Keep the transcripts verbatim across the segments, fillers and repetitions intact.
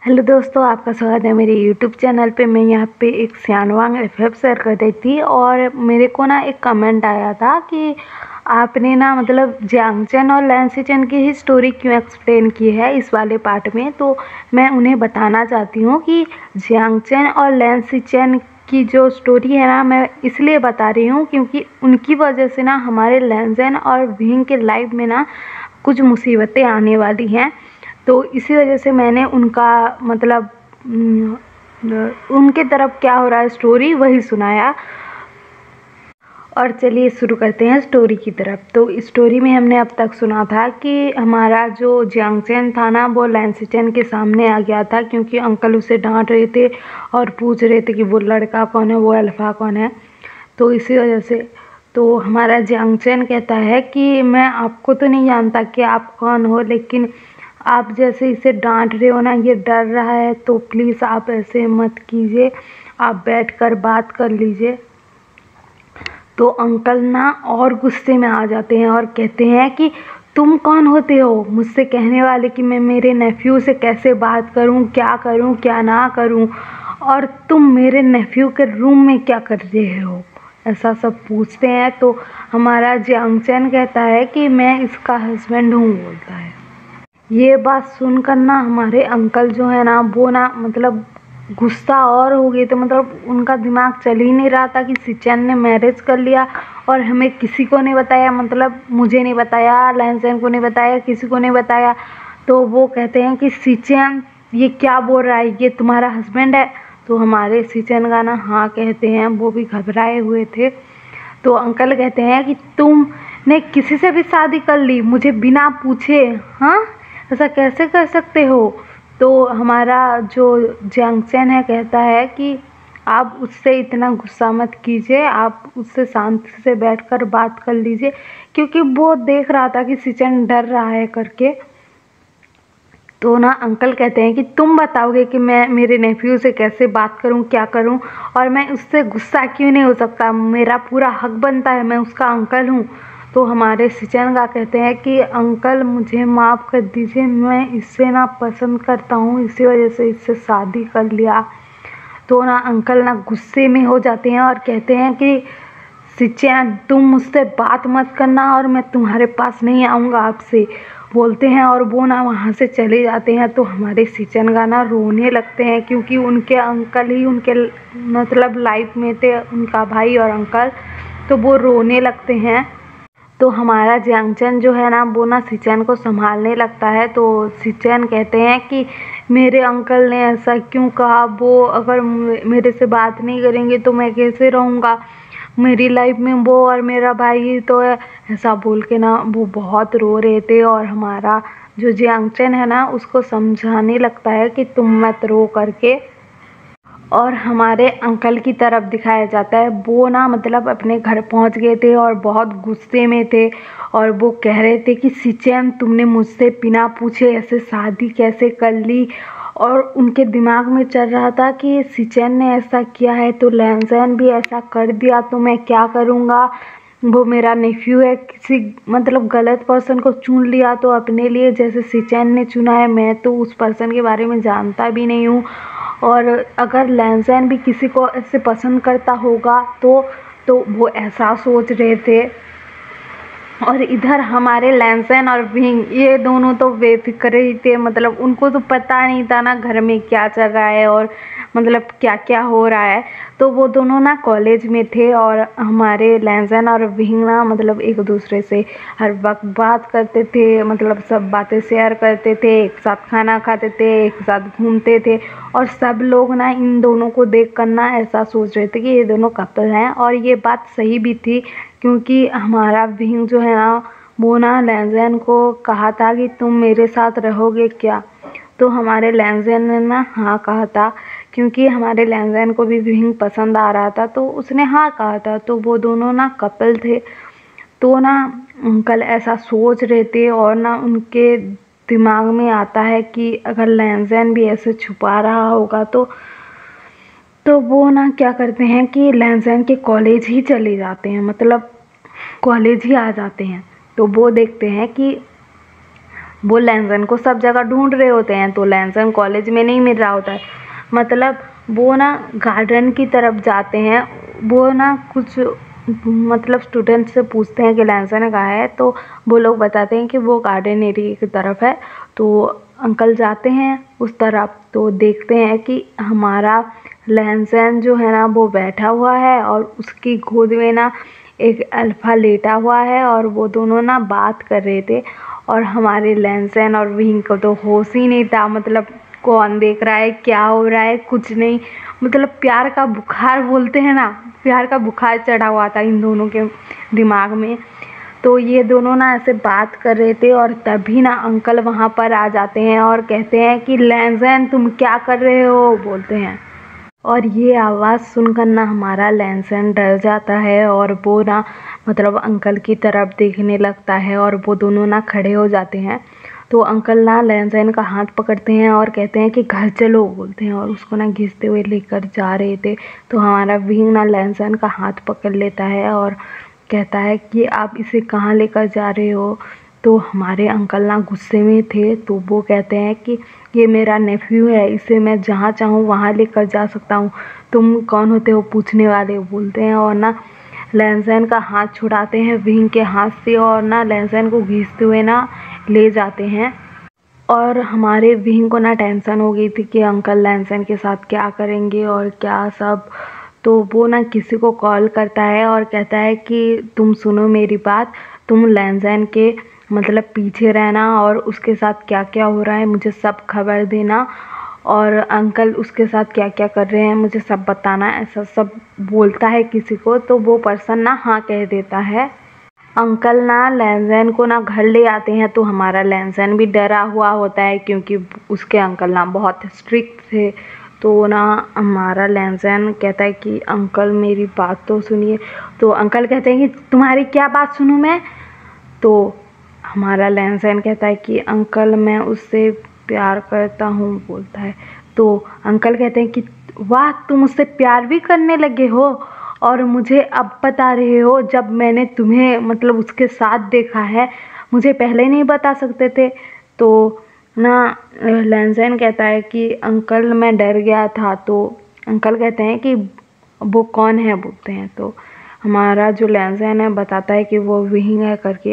Hello दोस्तों, आपका स्वागत है मेरे यूट्यूब चैनल पे। मैं यहाँ पे एक सियानवांग एफ एफ शेयर कर रही थी और मेरे को ना एक कमेंट आया था कि आपने ना मतलब जियांगचैन और लैंसीचैन की ही स्टोरी क्यों एक्सप्लेन की है इस वाले पार्ट में। तो मैं उन्हें बताना चाहती हूँ कि जियांगचैन और लैंसीचैन की जो स्टोरी है ना, मैं इसलिए बता रही हूँ क्योंकि उनकी वजह से ना हमारे लैंज़ेन और विंग के लाइफ में ना कुछ मुसीबतें आने वाली हैं। तो इसी वजह से मैंने उनका मतलब उनके तरफ क्या हो रहा है स्टोरी वही सुनाया। और चलिए शुरू करते हैं स्टोरी की तरफ। तो स्टोरी में हमने अब तक सुना था कि हमारा जो जियांगचैन था ना, वो लैंसीचैन के सामने आ गया था क्योंकि अंकल उसे डांट रहे थे और पूछ रहे थे कि वो लड़का कौन है, वो अल्फ़ा कौन है। तो इसी वजह से तो हमारा जियांगचैन कहता है कि मैं आपको तो नहीं जानता कि आप कौन हो, लेकिन आप जैसे इसे डांट रहे हो ना, ये डर रहा है, तो प्लीज़ आप ऐसे मत कीजिए, आप बैठकर बात कर लीजिए। तो अंकल ना और गुस्से में आ जाते हैं और कहते हैं कि तुम कौन होते हो मुझसे कहने वाले कि मैं मेरे नेफ्यू से कैसे बात करूं, क्या करूं क्या ना करूं, और तुम मेरे नेफ्यू के रूम में क्या कर रहे हो, ऐसा सब पूछते हैं। तो हमारा जियांगचैन कहता है कि मैं इसका हस्बैंड हूँ, बोलता है। ये बात सुनकर ना हमारे अंकल जो है ना, वो ना मतलब गुस्सा और हो गए थे। मतलब उनका दिमाग चल ही नहीं रहा था कि सिचैन ने मैरिज कर लिया और हमें किसी को नहीं बताया, मतलब मुझे नहीं बताया, लैंज़ेन को नहीं बताया, किसी को नहीं बताया। तो वो कहते हैं कि सिचैन ये क्या बोल रहा है, ये तुम्हारा हस्बैंड है। तो हमारे सिचैन का ना हाँ कहते हैं, वो भी घबराए हुए थे। तो अंकल कहते हैं कि तुमने किसी से भी शादी कर ली मुझे बिना पूछे, हाँ ऐसा कैसे कर सकते हो। तो हमारा जो जियांगचैन है कहता है कि आप उससे इतना गुस्सा मत कीजिए, आप उससे शांति से बैठकर बात कर लीजिए, क्योंकि वो देख रहा था कि सिचैन डर रहा है करके। तो ना अंकल कहते हैं कि तुम बताओगे कि मैं मेरे नेफ्यू से कैसे बात करूं, क्या करूं, और मैं उससे गुस्सा क्यों नहीं हो सकता, मेरा पूरा हक बनता है, मैं उसका अंकल हूं। तो हमारे सिचैन का कहते हैं कि अंकल मुझे माफ़ कर दीजिए, मैं इससे ना पसंद करता हूँ, इसी वजह से इससे शादी कर लिया। तो ना अंकल ना गुस्से में हो जाते हैं और कहते हैं कि सिचैन तुम मुझसे बात मत करना और मैं तुम्हारे पास नहीं आऊँगा आपसे, बोलते हैं। और वो ना वहाँ से चले जाते हैं। तो हमारे सिचैन का ना रोने लगते हैं क्योंकि उनके अंकल ही उनके मतलब लाइफ में थे, उनका भाई और अंकल। तो वो रोने लगते हैं। तो हमारा जियांगचैन जो है ना, वो ना सिचैन को संभालने लगता है। तो सिचैन कहते हैं कि मेरे अंकल ने ऐसा क्यों कहा, वो अगर मेरे से बात नहीं करेंगे तो मैं कैसे रहूँगा, मेरी लाइफ में वो और मेरा भाई तो है, ऐसा बोल के ना वो बहुत रो रहे थे। और हमारा जो जियांगचैन है ना, उसको समझाने लगता है कि तुम मत रो करके। और हमारे अंकल की तरफ दिखाया जाता है, वो ना मतलब अपने घर पहुंच गए थे और बहुत गुस्से में थे और वो कह रहे थे कि सिचैन तुमने मुझसे बिना पूछे ऐसे शादी कैसे कर ली। और उनके दिमाग में चल रहा था कि सिचैन ने ऐसा किया है तो लैंज़ेन भी ऐसा कर दिया तो मैं क्या करूँगा, वो मेरा नेफ्यू है, किसी मतलब गलत पर्सन को चुन लिया तो अपने लिए, जैसे सिचैन ने चुना है। मैं तो उस पर्सन के बारे में जानता भी नहीं हूँ, और अगर लैंज़ेन भी किसी को ऐसे पसंद करता होगा तो तो वो ऐसा सोच रहे थे। और इधर हमारे लैंज़ेन और विंग ये दोनों तो बेफिक्र ही थे, मतलब उनको तो पता नहीं था ना घर में क्या चल रहा है और मतलब क्या क्या हो रहा है। तो वो दोनों ना कॉलेज में थे और हमारे लैंज़ेन और विंग ना मतलब एक दूसरे से हर वक्त बात करते थे, मतलब सब बातें शेयर करते थे, एक साथ खाना खाते थे, एक साथ घूमते थे। और सब लोग ना इन दोनों को देख कर ना ऐसा सोच रहे थे कि ये दोनों कपल हैं, और ये बात सही भी थी क्योंकि हमारा विंग जो है ना, वो ना लैंज़ेन को कहा था कि तुम मेरे साथ रहोगे क्या। तो हमारे लैंज़ेन ने ना हाँ कहा था क्योंकि हमारे लैंज़ेन को भी विंग पसंद आ रहा था, तो उसने हाँ कहा था। तो वो दोनों ना कपल थे। तो ना अंकल ऐसा सोच रहे थे और ना उनके दिमाग में आता है कि अगर लैंज़ेन भी ऐसे छुपा रहा होगा तो तो वो ना क्या करते हैं कि लैंज़ेन के कॉलेज ही चले जाते हैं, मतलब कॉलेज ही आ जाते हैं। तो वो देखते हैं कि वो लैंसन को सब जगह ढूंढ रहे होते हैं, तो लैंसन कॉलेज में नहीं मिल रहा होता है। मतलब वो ना गार्डन की तरफ जाते हैं, वो ना कुछ मतलब स्टूडेंट से पूछते हैं कि लैंसन कहाँ है, तो वो लोग बताते हैं कि वो गार्डन एरिया की तरफ है। तो अंकल जाते हैं उस तरफ, तो देखते हैं कि हमारा लैंसन जो है ना वो बैठा हुआ है और उसकी गोद में ना एक अल्फा लेटा हुआ है, और वो दोनों ना बात कर रहे थे। और हमारे लैंसन और विंग को तो होश ही नहीं था, मतलब कौन देख रहा है, क्या हो रहा है, कुछ नहीं। मतलब प्यार का बुखार बोलते हैं ना, प्यार का बुखार चढ़ा हुआ था इन दोनों के दिमाग में। तो ये दोनों ना ऐसे बात कर रहे थे, और तभी ना अंकल वहाँ पर आ जाते हैं और कहते हैं कि लैंसन तुम क्या कर रहे हो, बोलते हैं। और ये आवाज़ सुनकर ना हमारा लैंसन डर जाता है, और वो ना मतलब अंकल की तरफ देखने लगता है, और वो दोनों ना खड़े हो जाते हैं। तो अंकल ना लैंसन का हाथ पकड़ते हैं और कहते हैं कि घर चलो, बोलते हैं, और उसको ना घिसते हुए लेकर जा रहे थे। तो हमारा विंग ना लैंसन का हाथ पकड़ लेता है और कहता है कि आप इसे कहाँ लेकर जा रहे हो। तो हमारे अंकल ना गुस्से में थे, तो वो कहते हैं कि ये मेरा नेफ्यू है, इसे मैं जहाँ चाहूँ वहाँ लेकर जा सकता हूँ, तुम कौन होते हो पूछने वाले, बोलते हैं। और ना लैंसन का हाथ छुड़ाते हैं विंग के हाथ से, और ना लैंसन को घींचते हुए ना ले जाते हैं। और हमारे विंग को ना टेंशन हो गई थी कि अंकल लैंसन के साथ क्या करेंगे और क्या सब। तो वो ना किसी को कॉल करता है और कहता है कि तुम सुनो मेरी बात, तुम लैंसन के मतलब पीछे रहना, और उसके साथ क्या क्या हो रहा है मुझे सब खबर देना, और अंकल उसके साथ क्या क्या कर रहे हैं मुझे सब बताना। ऐसा सब बोलता है किसी को, तो वो पर्सन ना हाँ कह देता है। अंकल ना लैंसन को ना घर ले आते हैं, तो हमारा लैंसन भी डरा हुआ होता है क्योंकि उसके अंकल ना बहुत स्ट्रिक्ट थे। तो ना हमारा लैंसन कहता है कि अंकल मेरी बात तो सुनिए। तो अंकल कहते हैं कि तुम्हारी क्या बात सुनूं मैं। तो हमारा लैंसन कहता है कि अंकल मैं उससे प्यार करता हूँ, बोलता है। तो अंकल कहते हैं कि वाह, तुम उससे प्यार भी करने लगे हो, और मुझे अब बता रहे हो, जब मैंने तुम्हें मतलब उसके साथ देखा है, मुझे पहले नहीं बता सकते थे। तो ना लैंसन कहता है कि अंकल मैं डर गया था। तो अंकल कहते हैं कि वो कौन है, बोलते हैं। तो हमारा जो लैंसन है बताता है कि वो विंग है करके।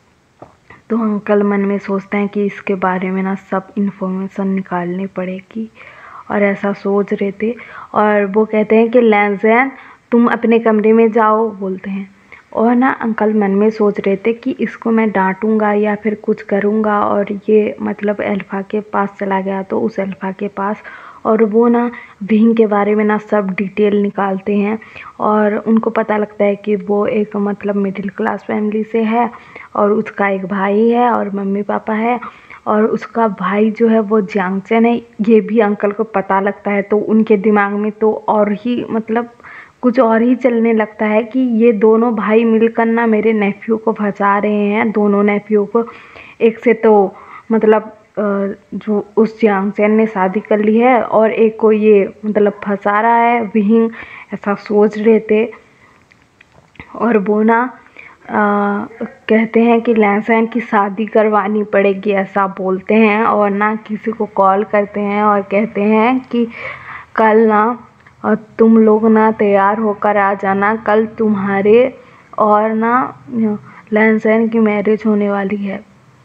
तो अंकल मन में सोचते हैं कि इसके बारे में ना सब इन्फॉर्मेशन निकालनी पड़ेगी, और ऐसा सोच रहे थे। और वो कहते हैं कि लैंसन तुम अपने कमरे में जाओ, बोलते हैं। और ना अंकल मन में सोच रहे थे कि इसको मैं डांटूंगा या फिर कुछ करूंगा, और ये मतलब अल्फा के पास चला गया तो उस अल्फा के पास। और वो ना विंग के बारे में ना सब डिटेल निकालते हैं, और उनको पता लगता है कि वो एक मतलब मिडिल क्लास फैमिली से है, और उसका एक भाई है और मम्मी पापा है, और उसका भाई जो है वो जियांगचन है, ये भी अंकल को पता लगता है। तो उनके दिमाग में तो और ही मतलब कुछ और ही चलने लगता है कि ये दोनों भाई मिलकर ना मेरे नेफ्यू को फंसा रहे हैं, दोनों नेफ्यू को। एक से तो मतलब जो उस जियांगचन ने शादी कर ली है, और एक को ये मतलब फंसा रहा है विंग, ऐसा सोच रहे थे। और वो ना आ, कहते हैं कि लैंसन की शादी करवानी पड़ेगी, ऐसा बोलते हैं। और ना किसी को कॉल करते हैं और कहते हैं कि कल ना और तुम लोग ना तैयार होकर आ जाना, कल तुम्हारे और ना लैंसन की मैरिज होने वाली है।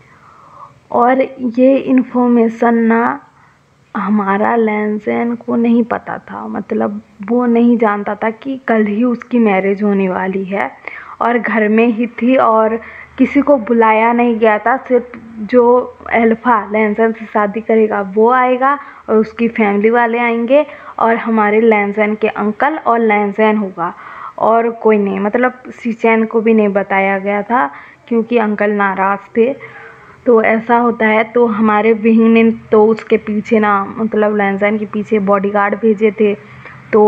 और ये इन्फॉर्मेशन ना हमारा लैंसन को नहीं पता था, मतलब वो नहीं जानता था कि कल ही उसकी मैरिज होने वाली है, और घर में ही थी, और किसी को बुलाया नहीं गया था। सिर्फ जो अल्फा लैंसन से शादी करेगा वो आएगा, और उसकी फैमिली वाले आएंगे, और हमारे लैंसन के अंकल और लैंसन होगा, और कोई नहीं। मतलब सीचैन को भी नहीं बताया गया था क्योंकि अंकल नाराज़ थे। तो ऐसा होता है। तो हमारे विंग ने तो उसके पीछे ना मतलब लैंसन के पीछे बॉडीगार्ड भेजे थे। तो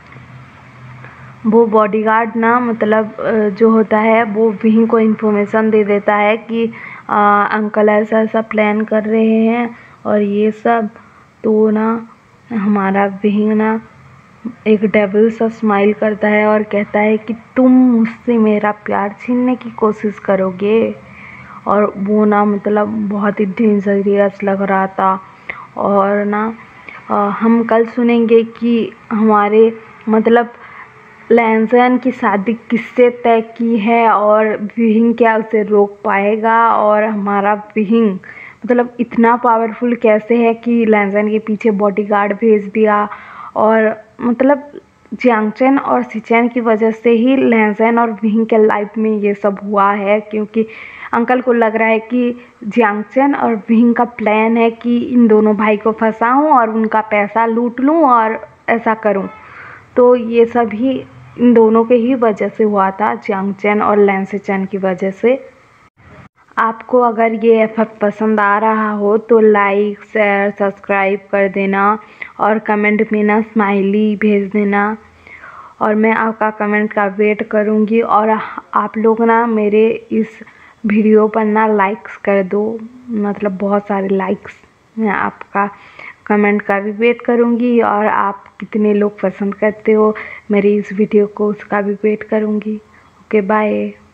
वो बॉडीगार्ड ना मतलब जो होता है वो विंग को इन्फॉर्मेशन दे देता है कि आ, अंकल ऐसा ऐसा प्लान कर रहे हैं और ये सब। तो ना हमारा विंग ना एक डेविल सा स्माइल करता है और कहता है कि तुम मुझसे मेरा प्यार छीनने की कोशिश करोगे। और वो ना मतलब बहुत ही डेंजरियस लग रहा था। और ना हम कल सुनेंगे कि हमारे मतलब लैंसन की शादी किससे तय की है और विहिंग क्या उसे रोक पाएगा, और हमारा विहिंग मतलब इतना पावरफुल कैसे है कि लैंसन के पीछे बॉडीगार्ड भेज दिया। और मतलब जियांग चेन और सिचेन की वजह से ही लैंसन और विहिंग के लाइफ में ये सब हुआ है, क्योंकि अंकल को लग रहा है कि जियांग चेन और विहिंग का प्लान है कि इन दोनों भाई को फंसाऊं और उनका पैसा लूट लूं और ऐसा करूं। तो ये सब ही इन दोनों के ही वजह से हुआ था, जियांग चेन और लैंसे चेन की वजह से। आपको अगर ये एफएफ पसंद आ रहा हो तो लाइक शेयर सब्सक्राइब कर देना और कमेंट में ना स्माइली भेज देना, और मैं आपका कमेंट का वेट करूँगी। और आप लोग ना मेरे इस वीडियो पर ना लाइक्स कर दो, मतलब बहुत सारे लाइक्स। मैं आपका कमेंट का भी वेट करूँगी, और आप कितने लोग पसंद करते हो मेरी इस वीडियो को उसका भी वेट करूँगी। Okay bye.